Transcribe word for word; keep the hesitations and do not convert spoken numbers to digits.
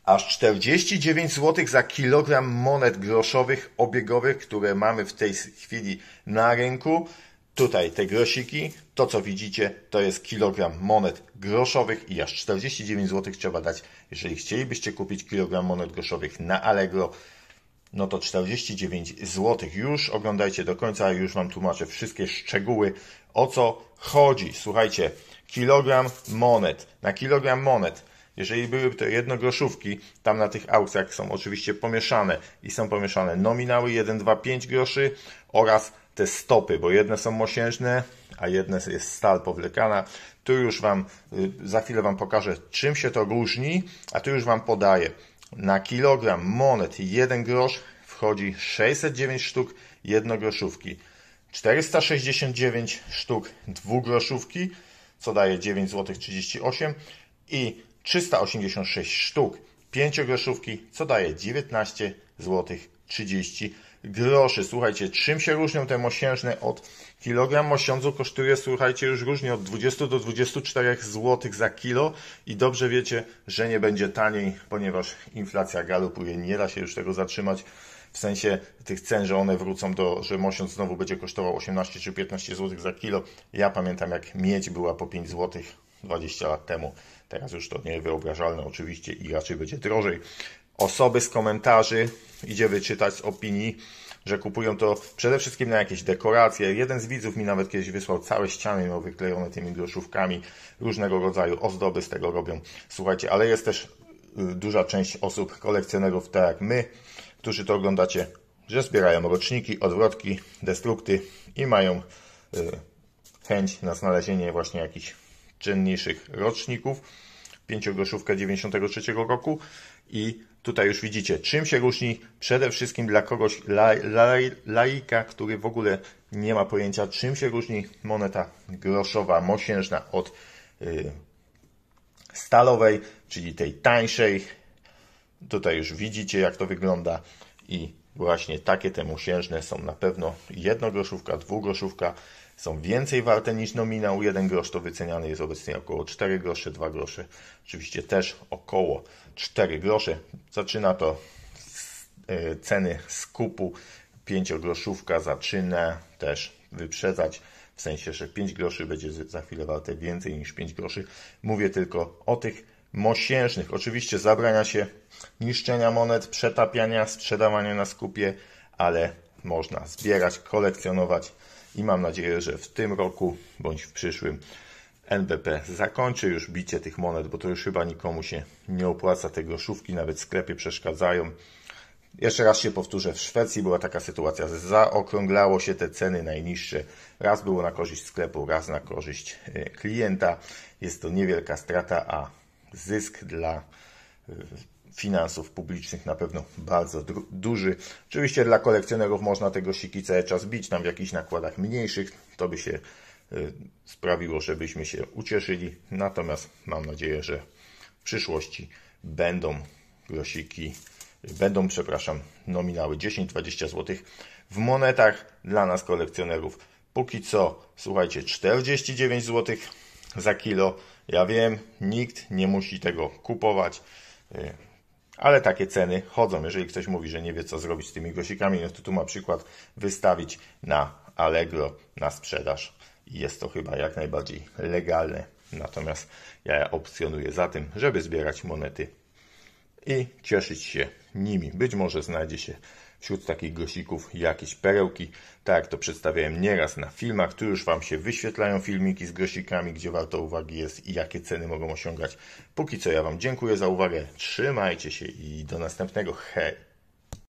Aż czterdzieści dziewięć złotych za kilogram monet groszowych, obiegowych, które mamy w tej chwili na rynku. Tutaj te grosiki, to co widzicie, to jest kilogram monet groszowych i aż czterdzieści dziewięć złotych trzeba dać. Jeżeli chcielibyście kupić kilogram monet groszowych na Allegro, no to czterdzieści dziewięć złotych. Już oglądajcie do końca, już Wam tłumaczę wszystkie szczegóły, o co chodzi. Słuchajcie, kilogram monet, na kilogram monet, jeżeli były te jednogroszówki, tam na tych aukcjach są oczywiście pomieszane i są pomieszane nominały jeden, dwa, pięć groszy oraz te stopy, bo jedne są mosiężne, a jedne jest stal powlekana. Tu już Wam, za chwilę Wam pokażę, czym się to różni, a tu już Wam podaję. Na kilogram monet jeden grosz wchodzi sześćset dziewięć sztuk jednogroszówki, czterysta sześćdziesiąt dziewięć sztuk dwugroszówki, co daje dziewięć złotych trzydzieści osiem i trzysta osiemdziesiąt sześć sztuk pięciogroszówki, co daje dziewiętnaście złotych trzydzieści groszy. Słuchajcie, czym się różnią te mosiężne od kilogram mosiądzu kosztuje, słuchajcie, już różnie od dwudziestu do dwudziestu czterech złotych za kilo i dobrze wiecie, że nie będzie taniej, ponieważ inflacja galopuje, nie da się już tego zatrzymać. W sensie tych cen, że one wrócą do, że mosiądz znowu będzie kosztował osiemnaście czy piętnaście złotych za kilo. Ja pamiętam, jak miedź była po pięć złotych dwadzieścia lat temu. Teraz już to niewyobrażalne oczywiście i raczej będzie drożej. Osoby z komentarzy idzie wyczytać z opinii, że kupują to przede wszystkim na jakieś dekoracje. Jeden z widzów mi nawet kiedyś wysłał całe ściany miał wyklejone tymi groszówkami. Różnego rodzaju ozdoby z tego robią. Słuchajcie, ale jest też duża część osób, kolekcjonerów, tak jak my, którzy to oglądacie, że zbierają roczniki, odwrotki, destrukty i mają chęć na znalezienie właśnie jakichś cenniejszych roczników. Pięciogroszówkę dziewięćdziesiątego trzeciego roku i tutaj już widzicie, czym się różni przede wszystkim dla kogoś la, la, laika, który w ogóle nie ma pojęcia, czym się różni moneta groszowa, mosiężna od y, stalowej, czyli tej tańszej. Tutaj już widzicie, jak to wygląda i właśnie takie te mosiężne są na pewno jednogroszówka, dwugroszówka, są więcej warte niż nominał. Jeden grosz to wyceniany jest obecnie około cztery grosze, dwa grosze. Oczywiście też około cztery grosze. Zaczyna to z ceny skupu. Pięciogroszówka zaczyna też wyprzedzać, w sensie, że pięć groszy będzie za chwilę warte więcej niż pięć groszy. Mówię tylko o tych mosiężnych. Oczywiście zabrania się niszczenia monet, przetapiania, sprzedawania na skupie, ale można zbierać, kolekcjonować i mam nadzieję, że w tym roku bądź w przyszłym N B P zakończy już bicie tych monet, bo to już chyba nikomu się nie opłaca. Te groszówki nawet w sklepie przeszkadzają. Jeszcze raz się powtórzę, w Szwecji była taka sytuacja, że zaokrąglało się te ceny najniższe. Raz było na korzyść sklepu, raz na korzyść klienta. Jest to niewielka strata, a zysk dla finansów publicznych na pewno bardzo duży. Oczywiście dla kolekcjonerów można te grosiki cały czas bić, tam w jakichś nakładach mniejszych. To by się sprawiło, żebyśmy się ucieszyli. Natomiast mam nadzieję, że w przyszłości będą grosiki, będą, przepraszam, nominały dziesięć dwadzieścia złotych w monetach dla nas kolekcjonerów. Póki co, słuchajcie, czterdzieści dziewięć złotych za kilo. Ja wiem, nikt nie musi tego kupować, ale takie ceny chodzą. Jeżeli ktoś mówi, że nie wie, co zrobić z tymi grosikami, no to tu ma przykład wystawić na Allegro na sprzedaż. I jest to chyba jak najbardziej legalne. Natomiast ja opcjonuję za tym, żeby zbierać monety i cieszyć się nimi. Być może znajdzie się wśród takich grosików jakieś perełki, tak jak to przedstawiałem nieraz na filmach. Tu już Wam się wyświetlają filmiki z grosikami, gdzie warto uwagi jest i jakie ceny mogą osiągać. Póki co ja Wam dziękuję za uwagę, trzymajcie się i do następnego. Hej!